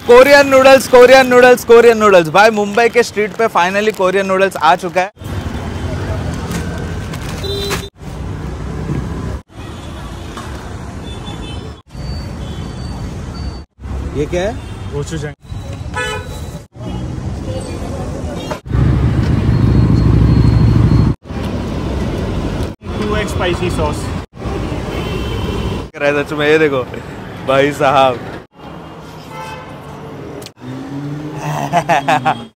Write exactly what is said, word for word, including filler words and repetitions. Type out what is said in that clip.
Korean noodles, Korean noodles, Korean noodles. भाई मुंबई के street पे फाइनली कोरियन नूडल्स आ चुका है। ये क्या है? Gochujang. Two X spicy sauce. सच में ये देखो भाई साहब।